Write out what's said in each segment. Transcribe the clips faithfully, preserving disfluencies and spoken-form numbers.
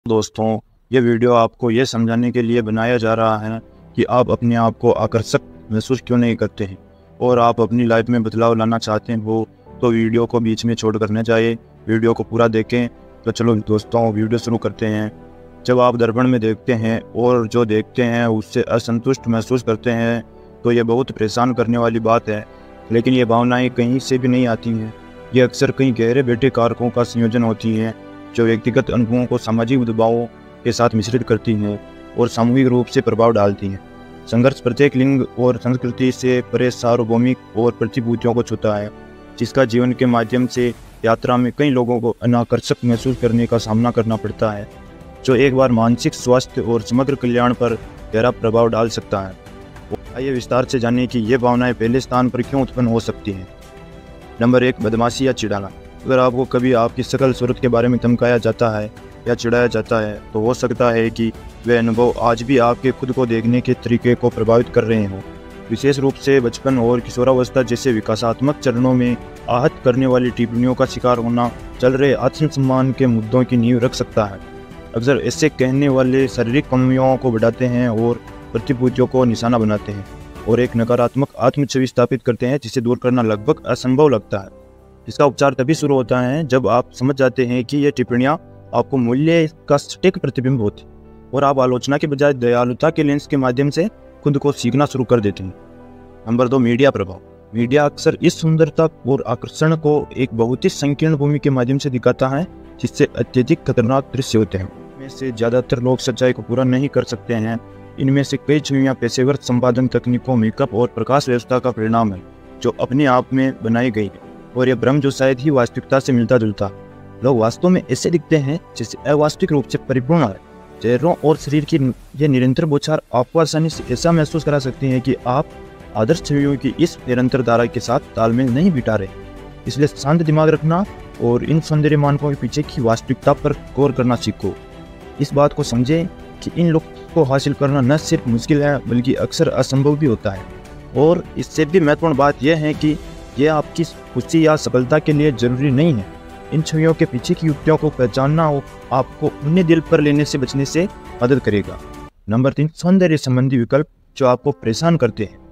दोस्तों, ये वीडियो आपको ये समझाने के लिए बनाया जा रहा है कि आप अपने आप को आकर्षक महसूस क्यों नहीं करते हैं और आप अपनी लाइफ में बदलाव लाना चाहते हो तो वीडियो को बीच में छोड़ कर न जाए, वीडियो को पूरा देखें। तो चलो दोस्तों, वीडियो शुरू करते हैं। जब आप दर्पण में देखते हैं और जो देखते हैं उससे असंतुष्ट महसूस करते हैं तो ये बहुत परेशान करने वाली बात है, लेकिन ये भावनाएं कहीं से भी नहीं आती हैं। ये अक्सर कई गहरे बैठे कारकों का संयोजन होती हैं जो व्यक्तिगत अनुभवों को सामाजिक दबावों के साथ मिश्रित करती हैं और सामूहिक रूप से प्रभाव डालती हैं। संघर्ष प्रत्येक लिंग और संस्कृति से परे सार्वभौमिक और प्रतिभूतियों को छूता है, जिसका जीवन के माध्यम से यात्रा में कई लोगों को अनाकर्षक महसूस करने का सामना करना पड़ता है, जो एक बार मानसिक स्वास्थ्य और समग्र कल्याण पर गहरा प्रभाव डाल सकता है। आइए विस्तार से जानें कि ये भावनाएं पहले स्थान पर क्यों उत्पन्न हो सकती हैं। नंबर एक, बदमाशी या चिढ़ाना। अगर आपको कभी आपकी शकल सूरत के बारे में धमकाया जाता है या चिढ़ाया जाता है तो हो सकता है कि वे अनुभव आज भी आपके खुद को देखने के तरीके को प्रभावित कर रहे हों। विशेष रूप से बचपन और किशोरावस्था जैसे विकासात्मक चरणों में आहत करने वाली टिप्पणियों का शिकार होना चल रहे आत्मसम्मान के मुद्दों की नींव रख सकता है। अक्सर ऐसे कहने वाले शारीरिक कमियों को बढ़ाते हैं और प्रतिभूतियों को निशाना बनाते हैं और एक नकारात्मक आत्म छवि स्थापित करते हैं जिसे दूर करना लगभग असंभव लगता है। इसका उपचार तभी शुरू होता है जब आप समझ जाते हैं कि ये टिप्पणियां आपको मूल्य का सटीक प्रतिबिंब होती और आप आलोचना के बजाय दयालुता के लेंस के माध्यम से खुद को सीखना शुरू कर देते हैं। नंबर दो, मीडिया प्रभाव। मीडिया अक्सर इस सुंदरता और आकर्षण को एक बहुत ही संकीर्ण भूमि के माध्यम से दिखाता है जिससे अत्यधिक खतरनाक दृश्य होते हैं। इनमें से ज़्यादातर लोग सच्चाई को पूरा नहीं कर सकते हैं। इनमें से कई छवियां पेशेवर संपादन तकनीकों, मेकअप और प्रकाश व्यवस्था का परिणाम है जो अपने आप में बनाई गई है, और यह भ्रम जो शायद ही वास्तविकता से मिलता जुलता। लोग वास्तव में ऐसे दिखते हैं जैसे अवास्तविक रूप से परिपूर्ण है। चेहरों और शरीर की यह निरंतर बौछार आपको आसानी से ऐसा महसूस करा सकती है कि आप आदर्श छवियों की इस निरंतर धारा के साथ तालमेल नहीं बिठा रहे। इसलिए शांत दिमाग रखना और इन सौंदर्य मानकों के पीछे की वास्तविकता पर गौर करना सीखो। इस बात को समझें कि इन लोग को हासिल करना न सिर्फ मुश्किल है बल्कि अक्सर असंभव भी होता है। और इससे भी महत्वपूर्ण बात यह है कि यह आपकी खुशी या सफलता के लिए जरूरी नहीं है। इन छवियों के पीछे की युक्तियों को पहचानना आपको उन्हें दिल पर लेने से बचने से मदद करेगा। नंबर तीन, सौंदर्य संबंधी विकल्प जो आपको परेशान करते हैं।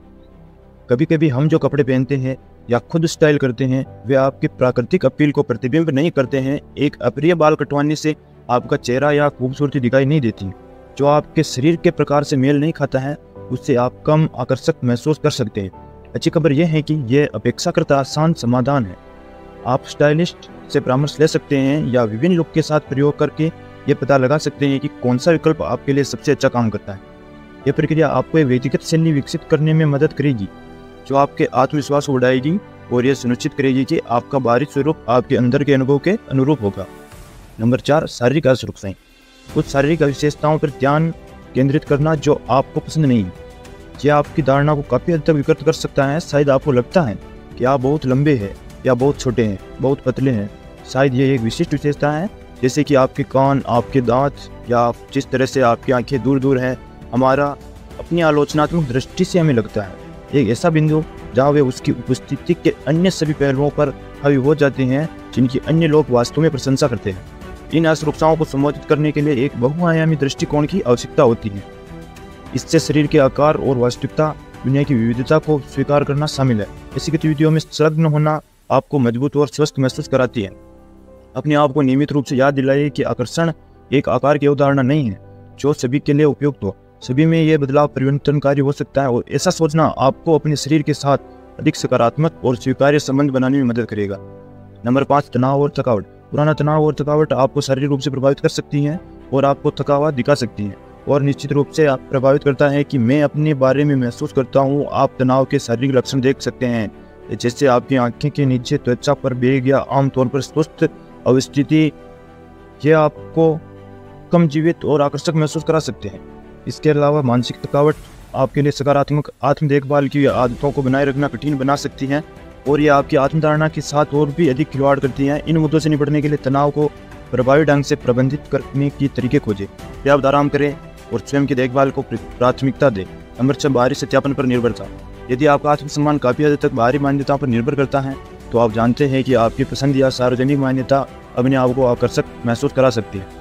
कभी कभी हम जो कपड़े पहनते हैं या खुद स्टाइल करते हैं वे आपकी प्राकृतिक अपील को प्रतिबिंब नहीं करते हैं। एक अप्रिय बाल कटवाने से आपका चेहरा या खूबसूरती दिखाई नहीं देती। जो आपके शरीर के प्रकार से मेल नहीं खाता है उससे आप कम आकर्षक महसूस कर सकते हैं। अच्छी खबर यह है कि यह अपेक्षाकृत आसान समाधान है। आप स्टाइलिस्ट से परामर्श ले सकते हैं या विभिन्न लुक के साथ प्रयोग करके ये पता लगा सकते हैं कि कौन सा विकल्प आपके लिए सबसे अच्छा काम करता है। यह प्रक्रिया आपको एक व्यक्तिगत शैली विकसित करने में मदद करेगी जो आपके आत्मविश्वास को बढ़ाएगी और यह सुनिश्चित करेगी कि आपका बाहरी स्वरूप आपके अंदर के अनुभव के अनुरूप होगा। नंबर चार, शारीरिक असुरक्षाएं। कुछ शारीरिक विशेषताओं पर ध्यान केंद्रित करना जो आपको पसंद नहीं है यह आपकी धारणा को काफ़ी हद तक विकृत कर सकता है। शायद आपको लगता है कि आप बहुत लंबे हैं या बहुत छोटे हैं, बहुत पतले हैं। शायद ये एक विशिष्ट विशेषता है जैसे कि आपके कान, आपके दांत या जिस तरह से आपकी आंखें दूर दूर हैं। हमारा अपनी आलोचनात्मक दृष्टि से हमें लगता है एक ऐसा बिंदु जहाँ वे उसकी उपस्थिति के अन्य सभी पहलुओं पर हावी हो जाते हैं जिनकी अन्य लोग वास्तव में प्रशंसा करते हैं। इन असुरक्षाओं को संबोधित करने के लिए एक बहुआयामी दृष्टिकोण की आवश्यकता होती है। इससे शरीर के आकार और वास्तविकता, दुनिया की विविधता को स्वीकार करना शामिल है। ऐसी गतिविधियों में संलग्न होना आपको मजबूत और स्वस्थ महसूस कराती है। अपने आप को नियमित रूप से याद दिलाइए कि आकर्षण एक आकार की अवधारणा नहीं है जो सभी के लिए उपयुक्त हो। सभी में यह बदलाव परिवर्तनकारी हो सकता है और ऐसा सोचना आपको अपने शरीर के साथ अधिक सकारात्मक और स्वीकार्य संबंध बनाने में मदद करेगा। नंबर पाँच, तनाव और थकावट। पुराना तनाव और थकावट आपको शारीरिक रूप से प्रभावित कर सकती हैं और आपको थका हुआ दिखा सकती हैं और निश्चित रूप से आप प्रभावित करता है कि मैं अपने बारे में महसूस करता हूँ। आप तनाव के शारीरिक लक्षण देख सकते हैं जैसे आपकी आंखें के नीचे त्वचा पर बेग या आमतौर पर सुस्त अवस्थिति। यह आपको कम जीवित और आकर्षक महसूस करा सकते हैं। इसके अलावा मानसिक थकावट आपके लिए सकारात्मक आत्म देखभाल की आदतों को बनाए रखना कठिन बना सकती है और यह आपकी आत्मधारणा के साथ और भी अधिक खिलवाड़ करती है। इन मुद्दों से निपटने के लिए तनाव को प्रभावी ढंग से प्रबंधित करने की तरीके खोजें। पर्याप्त आराम करें और स्वयं की देखभाल को प्राथमिकता दें। नंबर छह, बाहरी सत्यापन पर निर्भरता। यदि आपका आत्मसम्मान काफ़ी हद तक बाहरी मान्यताओं पर निर्भर करता है तो आप जानते हैं कि आपकी पसंद या सार्वजनिक मान्यता अपने आप को आकर्षक महसूस करा सकती है।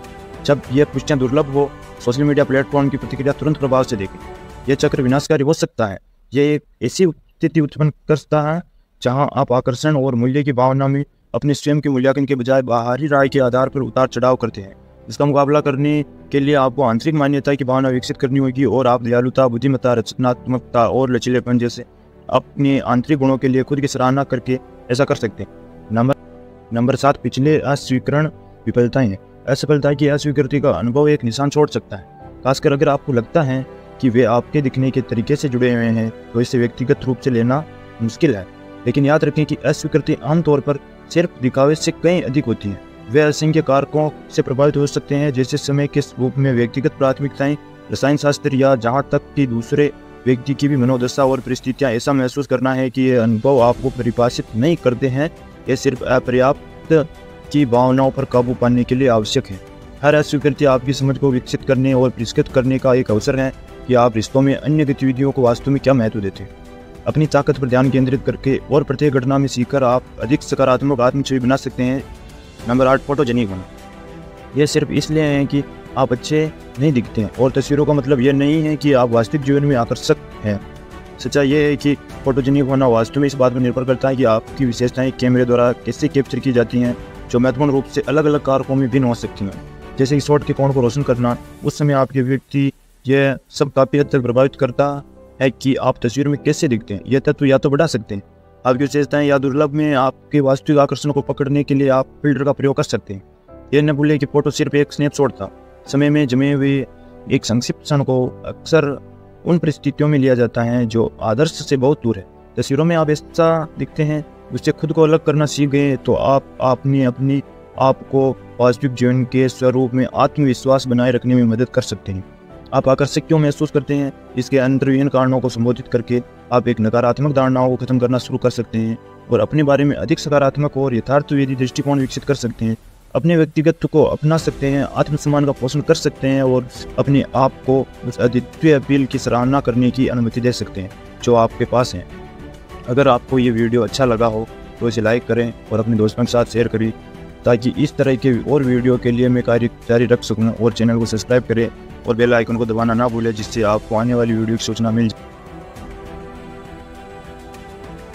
जब ये पुष्टियाँ दुर्लभ हो, सोशल मीडिया प्लेटफॉर्म की प्रतिक्रिया तुरंत प्रभाव से देखें। यह चक्र विनाशकारी हो सकता है। यह एक ऐसी स्थिति उत्पन्न करता है जहां आप आकर्षण और मूल्य की भावना में अपने स्वयं के मूल्यांकन के बजाय बाहरी राय के आधार पर उतार चढ़ाव करते हैं। इसका मुकाबला करने के लिए आपको आंतरिक मान्यता की भावना विकसित करनी होगी और आप दयालुता, बुद्धिमत्ता, रचनात्मकता और लचीलेपन जैसे अपने आंतरिक गुणों के लिए खुद की सराहना करके ऐसा कर सकते हैं। नंबर नंबर सात, पिछले अस्वीकरण विफलताएं। असफलता की अस्वीकृति का अनुभव एक निशान छोड़ सकता है, खासकर अगर आपको लगता है कि वे आपके दिखने के तरीके से जुड़े हुए हैं तो इसे व्यक्तिगत रूप से लेना मुश्किल है। लेकिन याद रखें कि अस्वीकृति आमतौर पर सिर्फ दिखावे से कहीं अधिक होती है। वे असंख्य कारकों से प्रभावित हो सकते हैं, जैसे समय के रूप में व्यक्तिगत प्राथमिकताएं, रसायन शास्त्र या जहाँ तक कि दूसरे व्यक्ति की भी मनोदशा और परिस्थितियाँ। ऐसा महसूस करना है कि ये अनुभव आपको परिभाषित नहीं करते हैं, ये सिर्फ अपर्याप्त की भावनाओं पर काबू पाने के लिए आवश्यक है। हर अस्वीकृति आपकी समझ को विकसित करने और परिष्कृत करने का एक अवसर है कि आप रिश्तों में अन्य गतिविधियों को वास्तव में क्या महत्व देते हैं। अपनी ताकत पर ध्यान केंद्रित करके और प्रत्येक घटना में सीखकर आप अधिक सकारात्मक आत्मछवि बना सकते हैं। नंबर आठ, फोटोजेनिक होना। यह सिर्फ इसलिए है कि आप अच्छे नहीं दिखते हैं और तस्वीरों का मतलब यह नहीं है कि आप वास्तविक जीवन में आकर्षक हैं। सच्चाई यह है कि फोटोजेनिक होना वास्तव में इस बात पर निर्भर करता है कि आपकी विशेषताएं कैमरे द्वारा कैसे कैप्चर की जाती हैं, जो महत्वपूर्ण रूप से अलग अलग कारकों में भिन्न हो सकती हैं। जैसे कि शॉट के कोण को रोशन करना, उस समय आपके व्यक्ति यह सब काफ़ी हद तक प्रभावित करता है कि आप तस्वीर में कैसे दिखते हैं। यह तत्व या तो बढ़ा सकते हैं आपकी विशेषताएं या दुर्लभ में आपके वास्तविक आकर्षण को पकड़ने के लिए आप फिल्टर का प्रयोग कर सकते हैं। यह न भूलें कि फोटो सिर्फ एक स्नैपशॉट था, समय में जमे हुए एक संक्षिप्त क्षण को अक्सर उन परिस्थितियों में लिया जाता है जो आदर्श से बहुत दूर है। तस्वीरों में आप ऐसा दिखते हैं, उससे खुद को अलग करना सीख गए तो आप अपनी अपनी आपको वास्तविक जीवन के स्वरूप में आत्मविश्वास बनाए रखने में मदद कर सकते हैं। आप आकर्षक क्यों महसूस करते हैं, इसके अंतर्विहीन कारणों को संबोधित करके आप एक नकारात्मक धारणाओं को खत्म करना शुरू कर सकते हैं और अपने बारे में अधिक सकारात्मक और यथार्थवादी दृष्टिकोण विकसित कर सकते हैं। अपने व्यक्तिगत को अपना सकते हैं, आत्मसम्मान का पोषण कर सकते हैं और अपने आप को उस अद्वितीय अपील की सराहना करने की अनुमति दे सकते हैं जो आपके पास है। अगर आपको ये वीडियो अच्छा लगा हो तो इसे लाइक करें और अपने दोस्तों के साथ शेयर करें ताकि इस तरह के और वीडियो के लिए मैं कार्य जारी रख सकूँ। और चैनल को सब्सक्राइब करें और बेल आइकन को दबाना ना भूलें, जिससे आपको आने वाली वीडियो की सूचना मिल जाए।